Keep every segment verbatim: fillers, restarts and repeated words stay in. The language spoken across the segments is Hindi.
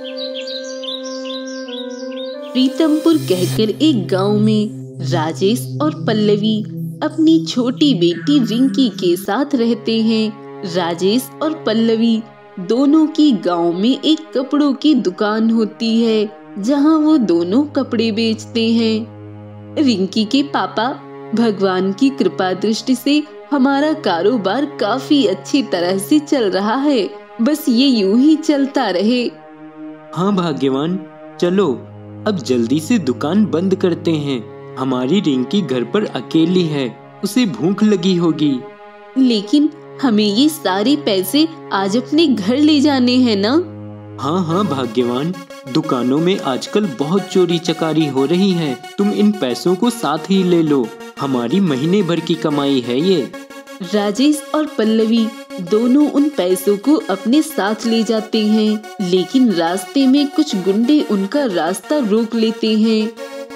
प्रीतमपुर कहकर एक गांव में राजेश और पल्लवी अपनी छोटी बेटी रिंकी के साथ रहते हैं। राजेश और पल्लवी दोनों की गांव में एक कपड़ों की दुकान होती है जहां वो दोनों कपड़े बेचते हैं। रिंकी के पापा, भगवान की कृपा दृष्टि से हमारा कारोबार काफी अच्छी तरह से चल रहा है, बस ये यूं ही चलता रहे। हाँ भाग्यवान, चलो अब जल्दी से दुकान बंद करते हैं। हमारी रिंकी घर पर अकेली है, उसे भूख लगी होगी। लेकिन हमें ये सारे पैसे आज अपने घर ले जाने हैं ना? हाँ हाँ भाग्यवान, दुकानों में आजकल बहुत चोरी चकारी हो रही है, तुम इन पैसों को साथ ही ले लो, हमारी महीने भर की कमाई है ये। राजेश और पल्लवी दोनों उन पैसों को अपने साथ ले जाते हैं, लेकिन रास्ते में कुछ गुंडे उनका रास्ता रोक लेते हैं।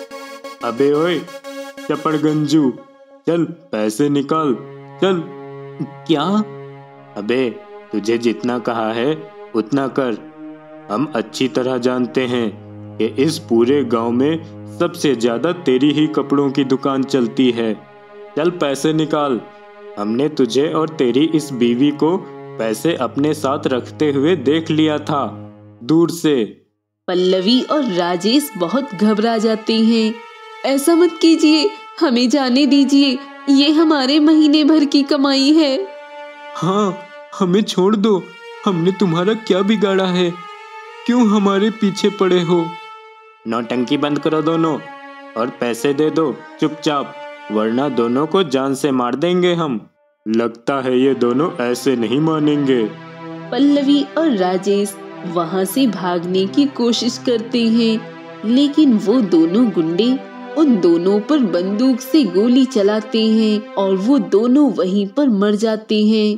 अबे ओए चपड़गंजू, चल पैसे निकाल, चल। क्या? अबे तुझे जितना कहा है उतना कर। हम अच्छी तरह जानते हैं कि इस पूरे गांव में सबसे ज्यादा तेरी ही कपड़ों की दुकान चलती है। चल पैसे निकाल। हमने तुझे और तेरी इस बीवी को पैसे अपने साथ रखते हुए देख लिया था दूर से। पल्लवी और राजेश बहुत घबरा जाते हैं। ऐसा मत कीजिए, हमें जाने दीजिए, ये हमारे महीने भर की कमाई है। हाँ, हमें छोड़ दो, हमने तुम्हारा क्या बिगाड़ा है, क्यों हमारे पीछे पड़े हो? नौटंकी बंद करो दोनों और पैसे दे दो चुपचाप, वरना दोनों को जान से मार देंगे हम। लगता है ये दोनों ऐसे नहीं मानेंगे। पल्लवी और राजेश वहाँ से भागने की कोशिश करते हैं, लेकिन वो दोनों गुंडे उन दोनों पर बंदूक से गोली चलाते हैं और वो दोनों वहीं पर मर जाते हैं।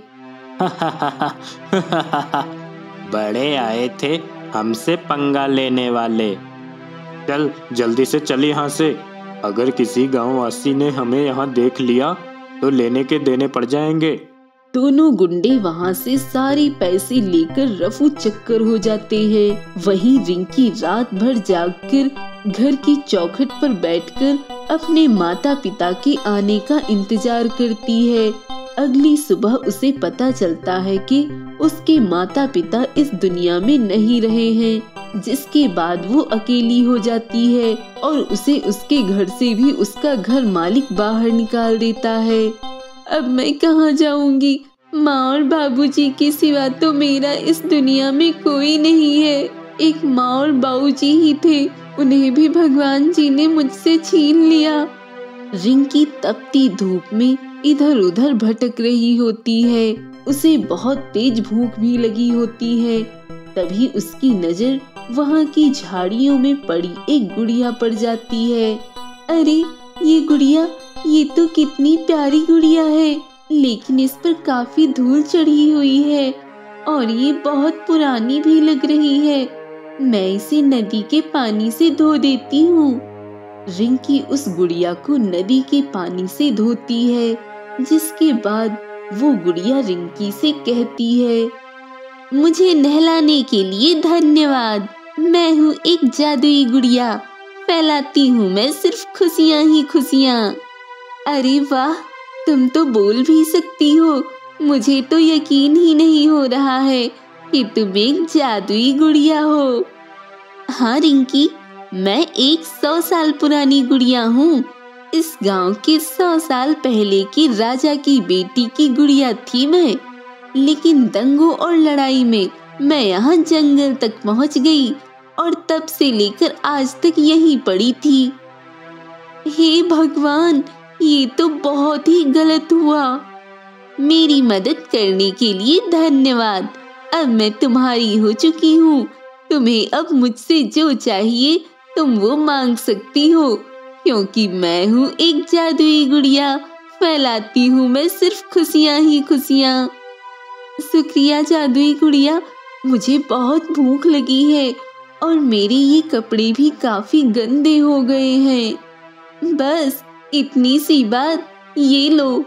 बड़े आए थे हमसे पंगा लेने वाले। चल जल्दी से चल यहाँ से, अगर किसी गांववासी ने हमें यहाँ देख लिया तो लेने के देने पड़ जाएंगे। दोनों गुंडे वहाँ से सारे पैसे लेकर रफू चक्कर हो जाते हैं। वहीं रिंकी रात भर जागकर घर की चौखट पर बैठकर अपने माता पिता के आने का इंतजार करती है। अगली सुबह उसे पता चलता है कि उसके माता पिता इस दुनिया में नहीं रहे हैं, जिसके बाद वो अकेली हो जाती है और उसे उसके घर से भी उसका घर मालिक बाहर निकाल देता है। अब मैं कहाँ जाऊंगी? माँ और बाबूजी के सिवा तो मेरा इस दुनिया में कोई नहीं है। एक माँ और बाबूजी ही थे, उन्हें भी भगवान जी ने मुझसे छीन लिया। रिंकी तपती धूप में इधर उधर भटक रही होती है। उसे बहुत तेज भूख भी लगी होती है। तभी उसकी नजर वहाँ की झाड़ियों में पड़ी एक गुड़िया पड़ जाती है। अरे ये गुड़िया, ये तो कितनी प्यारी गुड़िया है, लेकिन इस पर काफी धूल चढ़ी हुई है और ये बहुत पुरानी भी लग रही है। मैं इसे नदी के पानी से धो देती हूँ। रिंकी उस गुड़िया को नदी के पानी से धोती है, जिसके बाद वो गुड़िया रिंकी से कहती है, मुझे नहलाने के लिए धन्यवाद। मैं हूँ एक जादुई गुड़िया, फैलाती हूँ मैं सिर्फ खुशियाँ ही खुशियाँ। अरे वाह, तुम तो बोल भी सकती हो। मुझे तो यकीन ही नहीं हो रहा है कि तुम एक जादुई गुड़िया हो। हाँ रिंकी, मैं एक सौ साल पुरानी गुड़िया हूँ। इस गांव के सौ साल पहले के राजा की बेटी की गुड़िया थी मैं, लेकिन दंगों और लड़ाई में मैं यहाँ जंगल तक पहुँच गई और तब से लेकर आज तक यहीं पड़ी थी। हे भगवान, ये तो बहुत ही गलत हुआ। मेरी मदद करने के लिए धन्यवाद। अब मैं तुम्हारी हो चुकी हूँ। तुम्हें अब मुझसे जो चाहिए तुम वो मांग सकती हो, क्योंकि मैं हूँ एक जादुई गुड़िया, फैलाती हूँ मैं सिर्फ खुशियाँ ही खुशियाँ। शुक्रिया जादुई गुड़िया, मुझे बहुत भूख लगी है और मेरे ये कपड़े भी काफी गंदे हो गए हैं। बस इतनी सी बात, ये लो।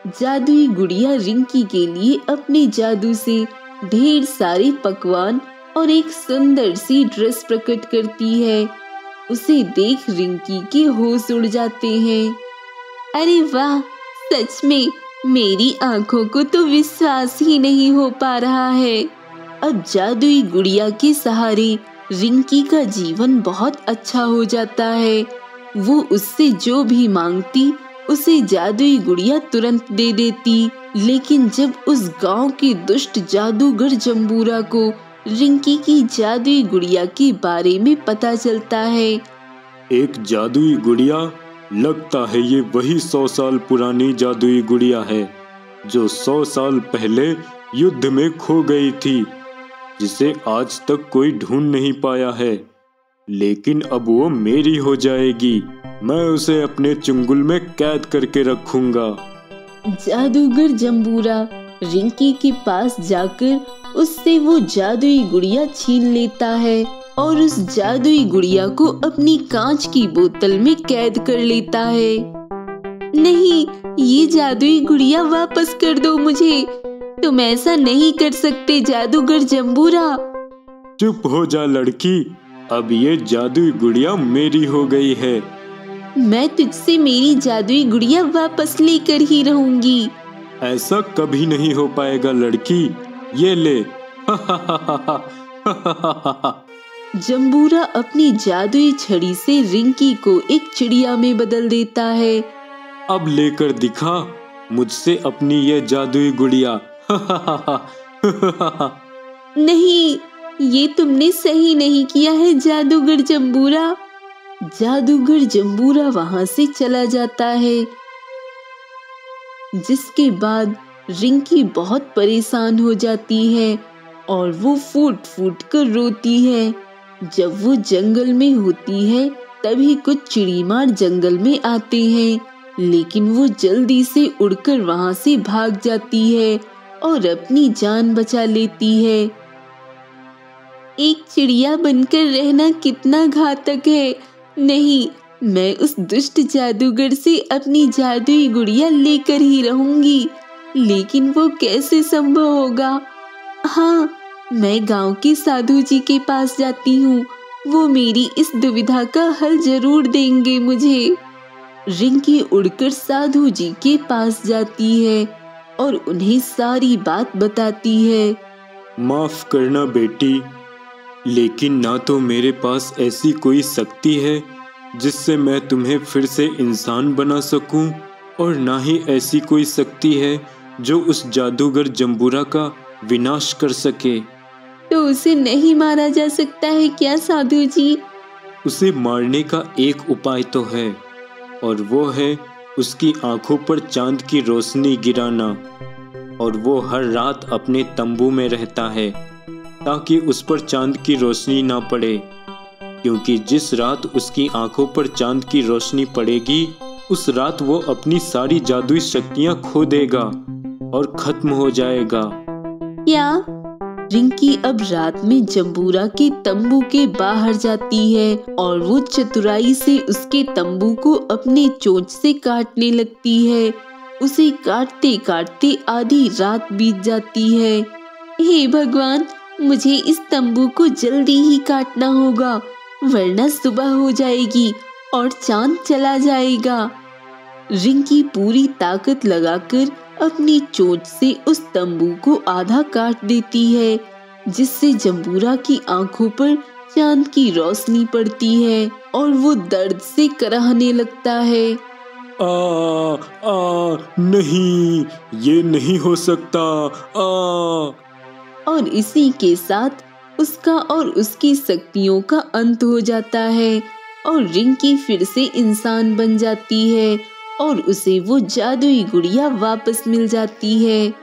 जादुई गुड़िया रिंकी के लिए अपने जादू से ढेर सारे पकवान और एक सुंदर सी ड्रेस प्रकट करती है। उसे देख रिंकी के होश उड़ जाते हैं। अरे वाह, सच में मेरी आंखों को तो विश्वास ही नहीं हो पा रहा है। अब जादुई गुड़िया के सहारे रिंकी का जीवन बहुत अच्छा हो जाता है। वो उससे जो भी मांगती उसे जादुई गुड़िया तुरंत दे देती। लेकिन जब उस गांव के दुष्ट जादूगर जंबूरा को रिंकी की जादुई गुड़िया के बारे में पता चलता है। एक जादुई गुड़िया? लगता है ये वही सौ साल पुरानी जादुई गुड़िया है जो सौ साल पहले युद्ध में खो गई थी, जिसे आज तक कोई ढूंढ नहीं पाया है। लेकिन अब वो मेरी हो जाएगी। मैं उसे अपने चुंगल में कैद करके रखूंगा। जादूगर जंबूरा रिंकी के पास जाकर उससे वो जादुई गुड़िया छीन लेता है और उस जादुई गुड़िया को अपनी कांच की बोतल में कैद कर लेता है। नहीं, ये जादुई गुड़िया वापस कर दो मुझे। तुम ऐसा नहीं कर सकते जादूगर जंबूरा। चुप हो जा लड़की, अब ये जादुई गुड़िया मेरी हो गई है। मैं तुझसे मेरी जादुई गुड़िया वापस लेकर ही रहूंगी। ऐसा कभी नहीं हो पाएगा लड़की, ये ले। जंबूरा अपनी जादुई छड़ी से रिंकी को एक चिड़िया में बदल देता है। अब लेकर दिखा मुझसे अपनी ये जादुई गुड़िया। नहीं, ये तुमने सही नहीं किया है जादूगर जंबूरा। जादूगर जंबूरा वहां से चला जाता है, जिसके बाद रिंकी बहुत परेशान हो जाती है और वो फूट फूट कर रोती है। जब वो जंगल में होती है तभी कुछ चिड़ीमार जंगल में आते हैं, लेकिन वो जल्दी से उड़कर वहां से भाग जाती है और अपनी जान बचा लेती है। एक चिड़िया बनकर रहना कितना घातक है। नहीं, मैं उस दुष्ट जादूगर से अपनी जादुई गुड़िया लेकर ही रहूंगी। लेकिन वो कैसे संभव होगा? हाँ, मैं गांव के साधु जी के पास जाती हूँ। वो मेरी इस दुविधा का हल जरूर देंगे मुझे। रिंकी उड़कर साधु जी के पास जाती है और उन्हें सारी बात बताती है। माफ करना बेटी, लेकिन ना तो मेरे पास ऐसी कोई शक्ति है जिससे मैं तुम्हें फिर से इंसान बना सकूं, और ना ही ऐसी कोई शक्ति है जो उस जादूगर जंबूरा का विनाश कर सके। तो उसे नहीं मारा जा सकता है क्या साधु जी? उसे मारने का एक उपाय तो है, और वो है उसकी आंखों पर चांद की रोशनी गिराना। और वो हर रात अपने तंबू में रहता है ताकि उस पर चांद की रोशनी ना पड़े, क्योंकि जिस रात उसकी आंखों पर चांद की रोशनी पड़ेगी उस रात वो अपनी सारी जादुई शक्तियां खो देगा और खत्म हो जाएगा। क्या? रिंकी अब रात में जंबूरा के तंबू के बाहर जाती है और वो चतुराई से उसके तंबू को अपने चोंच से काटने लगती है। उसे काटते काटते आधी रात बीत जाती है। हे भगवान, मुझे इस तंबू को जल्दी ही काटना होगा, वरना सुबह हो जाएगी और चांद चला जाएगा। रिंकी पूरी ताकत लगाकर अपनी चोंच से उस तंबू को आधा काट देती है, जिससे जंबूरा की आंखों पर चांद की रोशनी पड़ती है और वो दर्द से कराहने लगता है। आ, आ, नहीं, ये नहीं हो सकता। आ, और इसी के साथ उसका और उसकी शक्तियों का अंत हो जाता है और रिंकी फिर से इंसान बन जाती है और उसे वो जादुई गुड़िया वापस मिल जाती है।